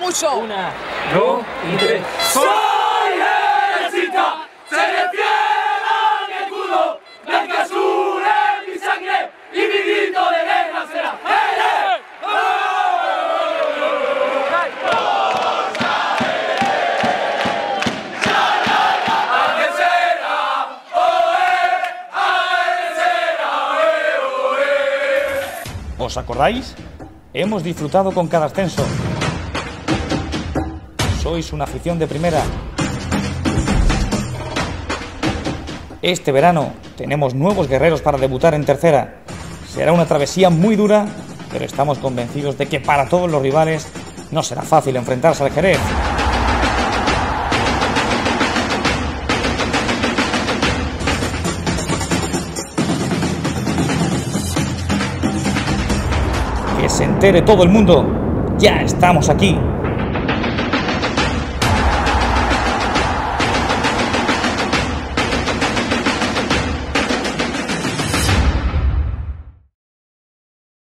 mucho. 1, 2 y 3. ¡Soy ejército! ¡Seré fiel a mi escudo! ¡Blanca azul es mi sangre! ¡Y mi grito de guerra será! ¡Hey, ¿Os acordáis? Hemos disfrutado con cada ascenso. Sois una afición de primera. Este verano tenemos nuevos guerreros para debutar en tercera. Será una travesía muy dura, pero estamos convencidos de que para todos los rivales no será fácil enfrentarse al Jerez. Que se entere todo el mundo, ya estamos aquí.